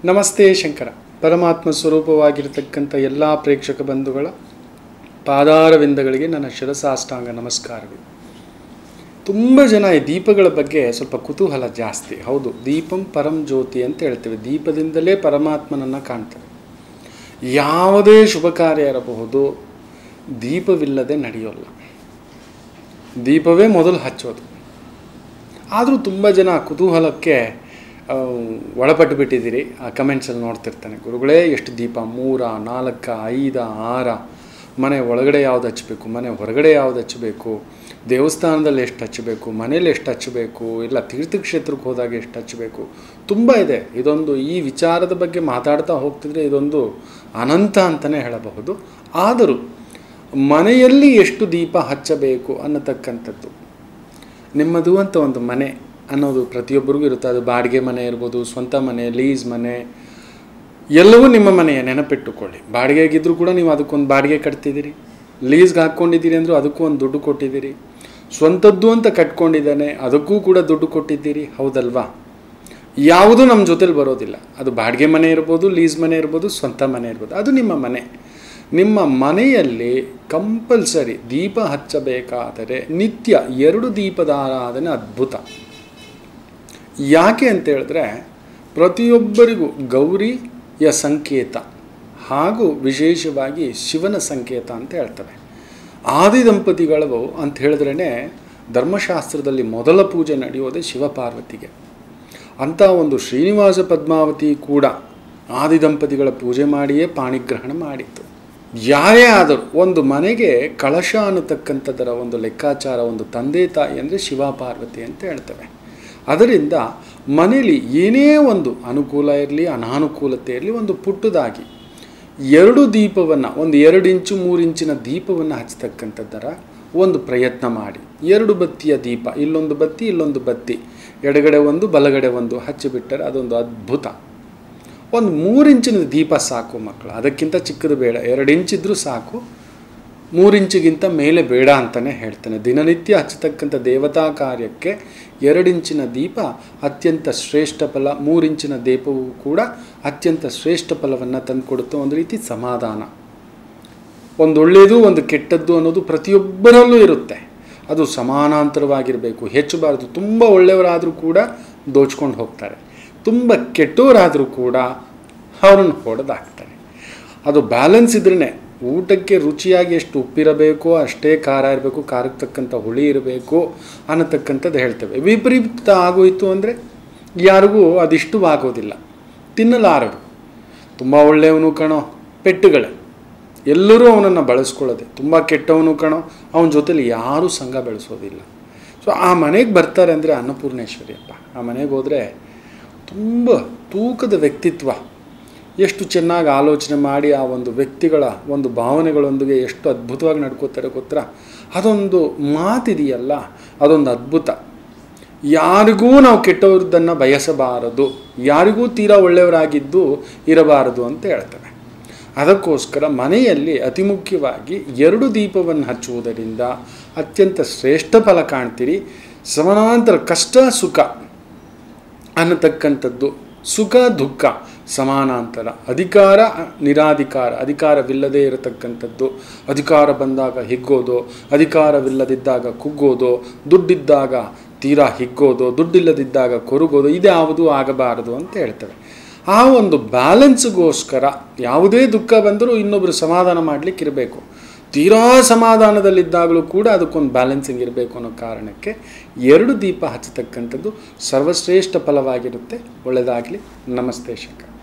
ನಮಸ್ತೆ ಶಂಕರ. ಪರಮಾತ್ಮ ಸ್ವರೂಪವಾಗಿರತಕ್ಕಂಥ ಎಲ್ಲ ಪ್ರೇಕ್ಷಕ ಬಂಧುಗಳ ಪಾದಾರವಿಂದಗಳಿಗೆ ನನ್ನ ಶಿರಸಾಷ್ಟಾಂಗ ನಮಸ್ಕಾರಗಳು. ತುಂಬ ಜನ ಈ ದೀಪಗಳ ಬಗ್ಗೆ ಸ್ವಲ್ಪ ಕುತೂಹಲ ಜಾಸ್ತಿ. ಹೌದು, ದೀಪಂ ಪರಂ ಜ್ಯೋತಿ ಅಂತ ಹೇಳ್ತೇವೆ. ದೀಪದಿಂದಲೇ ಪರಮಾತ್ಮನನ್ನು ಕಾಣ್ತೇವೆ. ಯಾವುದೇ ಶುಭ ಕಾರ್ಯ ಇರಬಹುದು, ದೀಪವಿಲ್ಲದೆ ನಡೆಯೋಲ್ಲ. ದೀಪವೇ ಮೊದಲು ಹಚ್ಚೋದು. ಆದರೂ ತುಂಬ ಜನ ಕುತೂಹಲಕ್ಕೆ ಒಳಪಟ್ಟು ಬಿಟ್ಟಿದ್ದೀರಿ. ಆ ಕಮೆಂಟ್ಸಲ್ಲಿ ನೋಡ್ತಿರ್ತಾನೆ, ಗುರುಗಳೇ ಎಷ್ಟು ದೀಪ, 3, 4, 5, 6, ಮನೆ ಒಳಗಡೆ ಯಾವ್ದು ಹಚ್ಚಬೇಕು, ಮನೆ ಹೊರಗಡೆ ಯಾವ್ದು ಹಚ್ಚಬೇಕು, ದೇವಸ್ಥಾನದಲ್ಲಿ ಎಷ್ಟು ಹಚ್ಚಬೇಕು, ಮನೇಲಿ ಎಷ್ಟು ಹಚ್ಚಬೇಕು, ಇಲ್ಲ ತೀರ್ಥಕ್ಷೇತ್ರಕ್ಕೆ ಹೋದಾಗ ಎಷ್ಟು ಹಚ್ಚಬೇಕು, ತುಂಬ ಇದೆ. ಇದೊಂದು ಈ ವಿಚಾರದ ಬಗ್ಗೆ ಮಾತಾಡ್ತಾ ಹೋಗ್ತಿದ್ರೆ ಇದೊಂದು ಅನಂತ ಅಂತಲೇ ಹೇಳಬಹುದು. ಆದರೂ ಮನೆಯಲ್ಲಿ ಎಷ್ಟು ದೀಪ ಹಚ್ಚಬೇಕು ಅನ್ನತಕ್ಕಂಥದ್ದು, ನಿಮ್ಮದು ಅಂತ ಒಂದು ಮನೆ ಅನ್ನೋದು ಪ್ರತಿಯೊಬ್ಬರಿಗೂ ಇರುತ್ತೆ. ಅದು ಬಾಡಿಗೆ ಮನೆ ಇರ್ಬೋದು, ಸ್ವಂತ ಮನೆ, ಲೀಸ್ ಮನೆ, ಎಲ್ಲವೂ ನಿಮ್ಮ ಮನೆಯ ನೆನಪಿಟ್ಟುಕೊಳ್ಳಿ. ಬಾಡಿಗೆಗಿದ್ರೂ ಕೂಡ ನೀವು ಅದಕ್ಕೊಂದು ಬಾಡಿಗೆ ಕಟ್ತಿದ್ದೀರಿ, ಲೀಸ್ಗೆ ಹಾಕ್ಕೊಂಡಿದ್ದೀರಿ ಅಂದರೂ ಅದಕ್ಕೂ ಒಂದು ದುಡ್ಡು ಕೊಟ್ಟಿದ್ದೀರಿ, ಸ್ವಂತದ್ದು ಅಂತ ಕಟ್ಕೊಂಡಿದ್ದಾನೆ ಅದಕ್ಕೂ ಕೂಡ ದುಡ್ಡು ಕೊಟ್ಟಿದ್ದೀರಿ, ಹೌದಲ್ವಾ? ಯಾವುದೂ ನಮ್ಮ ಜೊತೆಲಿ ಬರೋದಿಲ್ಲ. ಅದು ಬಾಡಿಗೆ ಮನೆ ಇರ್ಬೋದು, ಲೀಸ್ ಮನೆ ಇರ್ಬೋದು, ಸ್ವಂತ ಮನೆ ಇರ್ಬೋದು, ಅದು ನಿಮ್ಮ ಮನೆ. ನಿಮ್ಮ ಮನೆಯಲ್ಲಿ ಕಂಪಲ್ಸರಿ ದೀಪ ಹಚ್ಚಬೇಕಾದರೆ ನಿತ್ಯ 2 ದೀಪದ ಆರಾಧನೆ ಅದ್ಭುತ. ಯಾಕೆ ಅಂತ ಹೇಳಿದ್ರೆ, ಪ್ರತಿಯೊಬ್ಬರಿಗೂ ಗೌರಿಯ ಸಂಕೇತ ಹಾಗೂ ವಿಶೇಷವಾಗಿ ಶಿವನ ಸಂಕೇತ ಅಂತ ಹೇಳ್ತವೆ. ಆದಿ ದಂಪತಿಗಳವು ಅಂತ ಹೇಳಿದ್ರೇ ಧರ್ಮಶಾಸ್ತ್ರದಲ್ಲಿ ಮೊದಲ ಪೂಜೆ ನಡೆಯೋದೇ ಶಿವಪಾರ್ವತಿಗೆ. ಅಂಥ ಒಂದು ಶ್ರೀನಿವಾಸ ಪದ್ಮಾವತಿ ಕೂಡ ಆದಿ ದಂಪತಿಗಳ ಪೂಜೆ ಮಾಡಿಯೇ ಪಾಣಿಗ್ರಹಣ ಮಾಡಿತ್ತು. ಯಾರೇ ಆದರೂ ಒಂದು ಮನೆಗೆ ಕಳಶ ಅನ್ನತಕ್ಕಂಥದ್ದರ ಒಂದು ಲೆಕ್ಕಾಚಾರ, ಒಂದು ತಂದೆ ತಾಯಿ ಅಂದರೆ ಶಿವ ಪಾರ್ವತಿ ಅಂತ ಹೇಳ್ತೇವೆ. ಅದರಿಂದ ಮನೇಲಿ ಏನೇ ಒಂದು ಅನುಕೂಲ ಇರಲಿ ಅನಾನುಕೂಲತೆ ಇರಲಿ, ಒಂದು ಪುಟ್ಟದಾಗಿ 2 ದೀಪವನ್ನು, ಒಂದು 2 ಇಂಚು 3 ಇಂಚಿನ ದೀಪವನ್ನು ಹಚ್ಚತಕ್ಕಂಥದ್ದರ ಒಂದು ಪ್ರಯತ್ನ ಮಾಡಿ. 2 ಬತ್ತಿಯ ದೀಪ, ಇಲ್ಲೊಂದು ಬತ್ತಿ ಇಲ್ಲೊಂದು ಬತ್ತಿ, ಎಡಗಡೆ ಒಂದು ಬಲಗಡೆ ಒಂದು ಹಚ್ಚಿಬಿಟ್ಟರೆ ಅದೊಂದು ಅದ್ಭುತ. ಒಂದು 3 ಇಂಚಿನ ದೀಪ ಸಾಕು ಮಕ್ಕಳು, ಅದಕ್ಕಿಂತ ಚಿಕ್ಕದು ಬೇಡ. 2 ಇಂಚಿದ್ರೂ ಸಾಕು, 3 ಇಂಚಿಗಿಂತ ಮೇಲೆ ಬೇಡ ಅಂತಲೇ ಹೇಳ್ತೇನೆ. ದಿನನಿತ್ಯ ಹಚ್ಚತಕ್ಕಂಥ ದೇವತಾ ಕಾರ್ಯಕ್ಕೆ 2 ಇಂಚಿನ ದೀಪ ಅತ್ಯಂತ ಶ್ರೇಷ್ಠ ಫಲ. 3 ಇಂಚಿನ ದೀಪವೂ ಕೂಡ ಅತ್ಯಂತ ಶ್ರೇಷ್ಠ ಫಲವನ್ನು ತಂದುಕೊಡುತ್ತೆ. ಒಂದು ರೀತಿ ಸಮಾಧಾನ. ಒಂದು ಒಳ್ಳೆಯದು ಒಂದು ಕೆಟ್ಟದ್ದು ಅನ್ನೋದು ಪ್ರತಿಯೊಬ್ಬರಲ್ಲೂ ಇರುತ್ತೆ. ಅದು ಸಮಾನಾಂತರವಾಗಿರಬೇಕು, ಹೆಚ್ಚಬಾರದು. ತುಂಬ ಒಳ್ಳೆಯವರಾದರೂ ಕೂಡ ದೋಚ್ಕೊಂಡು ಹೋಗ್ತಾರೆ, ತುಂಬ ಕೆಟ್ಟವರಾದರೂ ಕೂಡ ಅವರನ್ನು ಹೊಡೆದಾಕ್ತಾರೆ. ಅದು ಬ್ಯಾಲೆನ್ಸ್ ಇದ್ರೇ ಊಟಕ್ಕೆ ರುಚಿಯಾಗಿ ಎಷ್ಟು ಉಪ್ಪಿರಬೇಕೋ ಅಷ್ಟೇ ಖಾರ ಇರಬೇಕು, ಖಾರಕ್ಕೆ ತಕ್ಕಂಥ ಹುಳಿ ಇರಬೇಕು ಅನ್ನತಕ್ಕಂಥದ್ದು ಹೇಳ್ತೇವೆ. ವಿಪರೀತ ಆಗೋಯಿತು ಅಂದರೆ ಯಾರಿಗೂ ಅದಿಷ್ಟವಾಗೋದಿಲ್ಲ, ತಿನ್ನಲಾರರು. ತುಂಬ ಒಳ್ಳೆಯವನು ಕಣೋ, ಪೆಟ್ಟುಗಳೇ, ಎಲ್ಲರೂ ಅವನನ್ನು ಬಳಸ್ಕೊಳ್ಳೋದೆ. ತುಂಬ ಕೆಟ್ಟವನು ಕಣೋ, ಅವನ ಜೊತೆಲಿ ಯಾರೂ ಸಂಘ ಬೆಳೆಸೋದಿಲ್ಲ. ಸೊ ಆ ಮನೆಗೆ ಬರ್ತಾರೆ ಅಂದರೆ ಅನ್ನಪೂರ್ಣೇಶ್ವರಿ ಅಪ್ಪ. ಆ ಮನೆಗೆ ಹೋದರೆ ತುಂಬ ತೂಕದ ವ್ಯಕ್ತಿತ್ವ, ಎಷ್ಟು ಚೆನ್ನಾಗಿ ಆಲೋಚನೆ ಮಾಡಿ ಆ ಒಂದು ವ್ಯಕ್ತಿಗಳ ಒಂದು ಭಾವನೆಗಳೊಂದಿಗೆ ಎಷ್ಟು ಅದ್ಭುತವಾಗಿ ನಡ್ಕೋತಾರೆ ಗೊತ್ತಾ? ಅದೊಂದು ಮಾತಿದೆಯಲ್ಲ, ಅದೊಂದು ಅದ್ಭುತ. ಯಾರಿಗೂ ನಾವು ಕೆಟ್ಟವ್ರದ್ದನ್ನು ಬಯಸಬಾರದು, ಯಾರಿಗೂ ತೀರಾ ಒಳ್ಳೆಯವರಾಗಿದ್ದು ಇರಬಾರದು ಅಂತ ಹೇಳ್ತೇವೆ. ಅದಕ್ಕೋಸ್ಕರ ಮನೆಯಲ್ಲಿ ಅತಿ ಮುಖ್ಯವಾಗಿ 2 ದೀಪವನ್ನು ಹಚ್ಚುವುದರಿಂದ ಅತ್ಯಂತ ಶ್ರೇಷ್ಠ ಫಲ ಕಾಣ್ತೀರಿ. ಸಮಾನಾಂತರ ಕಷ್ಟ ಸುಖ ಅನ್ನತಕ್ಕಂಥದ್ದು, ಸುಖ ದುಃಖ ಸಮಾನಾಂತರ, ಅಧಿಕಾರ ನಿರಾಧಿಕಾರ, ಅಧಿಕಾರವಿಲ್ಲದೆ ಇರತಕ್ಕಂಥದ್ದು, ಅಧಿಕಾರ ಬಂದಾಗ ಹಿಗ್ಗೋದು, ಅಧಿಕಾರವಿಲ್ಲದಿದ್ದಾಗ ಕುಗ್ಗೋದು, ದುಡ್ಡಿದ್ದಾಗ ತೀರಾ ಹಿಗ್ಗೋದು, ದುಡ್ಡಿಲ್ಲದಿದ್ದಾಗ ಕೊರಗೋದು, ಇದ್ಯಾವುದೂ ಆಗಬಾರದು ಅಂತ ಹೇಳ್ತೇವೆ. ಆ ಒಂದು ಬ್ಯಾಲೆನ್ಸ್ಗೋಸ್ಕರ ಯಾವುದೇ ದುಃಖ ಬಂದರೂ ಇನ್ನೊಬ್ಬರು ಸಮಾಧಾನ ಮಾಡಲಿಕ್ಕಿರಬೇಕು. ತೀರಾ ಸಮಾಧಾನದಲ್ಲಿದ್ದಾಗಲೂ ಕೂಡ ಅದಕ್ಕೊಂದು ಬ್ಯಾಲೆನ್ಸಿಂಗ್ ಇರಬೇಕು ಅನ್ನೋ ಕಾರಣಕ್ಕೆ 2 ದೀಪ ಹಚ್ಚತಕ್ಕಂಥದ್ದು ಸರ್ವಶ್ರೇಷ್ಠ ಫಲವಾಗಿರುತ್ತೆ. ಒಳ್ಳೆಯದಾಗಲಿ. ನಮಸ್ತೆ ಶಂಕರ.